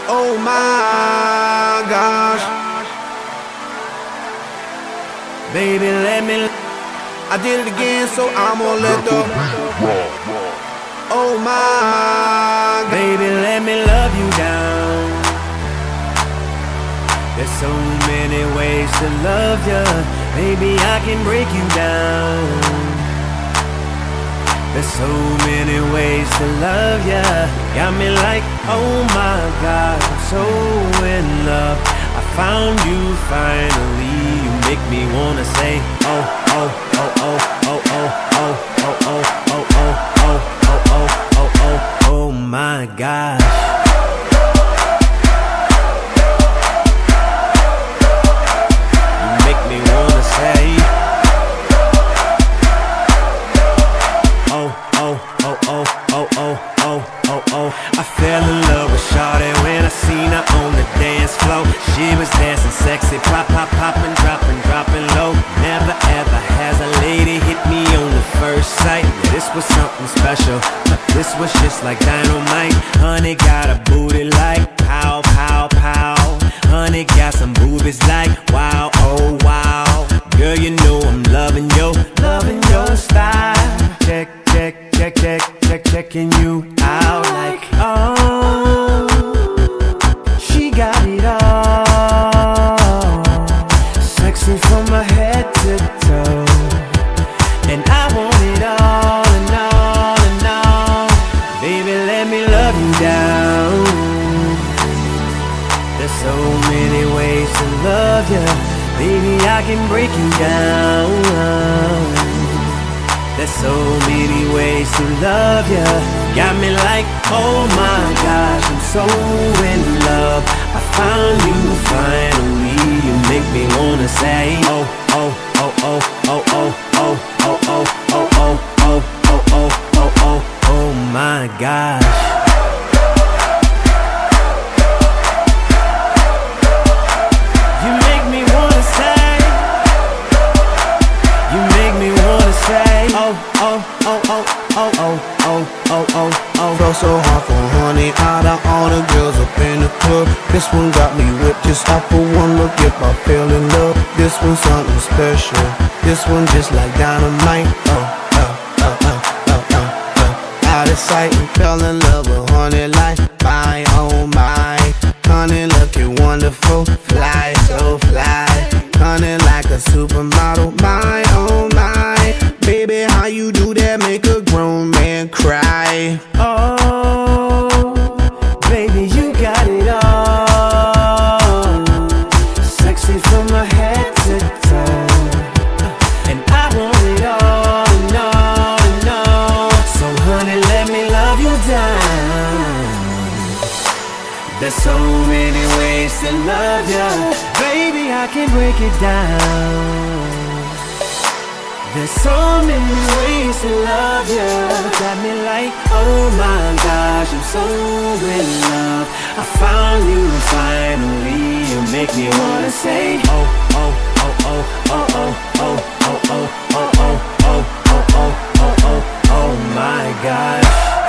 Oh my gosh. Baby, let me. I did it again, so I'm gonna let the. Oh my. Baby, let me love you down. There's so many ways to love ya. Baby, I can break you down. There's so many ways to love ya. Got me like, oh my God, I'm so in love. I found you finally. You make me wanna say, oh, oh, oh, oh, oh, oh, oh, oh, oh, oh, oh, oh, oh, oh, oh, oh, oh my God. You make me wanna say, oh, oh, oh, oh, oh, oh, oh, oh, oh. I fell in love with shawty when I seen her on the dance floor. She was dancing sexy, pop, pop, popping, dropping, dropping low. Never ever has a lady hit me on the first sight. Yeah, this was something special. This was just like dynamite. Honey got a booty like pow, pow, pow. Honey got some boobies like wow, oh wow. Girl, you know I'm loving your style. Check, check, check, check, check, checking you out like, oh, she got it all. Sexy from my head to toe. And I want it all and all and all. Baby, let me love you down. There's so many ways to love ya. Baby, I can break you down. There's so many ways to love ya. Got me like, oh my gosh, I'm so in love. I found you finally. You make me wanna say, oh, oh, oh, oh, oh, oh, oh, oh, oh, oh, oh, oh, oh, oh, oh, oh, oh my gosh. You make me wanna say, you make me wanna say, oh, oh, oh, oh, oh, oh, oh, oh, oh, oh. Felt so hard for honey, out of all the girls up in the club. This one got me whipped just off of one look. If I fell in love, this one's something special. This one just like dynamite. Oh, oh, oh, oh, oh, oh, oh. Out of sight and fell in love with honey like my, oh my. Honey looking wonderful, fly, so fly. Honey like a supermodel, my, oh my. Baby, how you do that make a grown man cry? Oh, baby, you got it all. Sexy from my head to toe. And I want it all and all and all. So honey, let me love you down. There's so many ways to love ya. Baby, I can break it down. There's so many ways to love ya. Got me like, oh my gosh, I'm so in love. I found you finally. You make me wanna say, oh, oh, oh, oh, oh, oh, oh, oh, oh, oh, oh, oh, oh, oh, oh, oh, oh my gosh.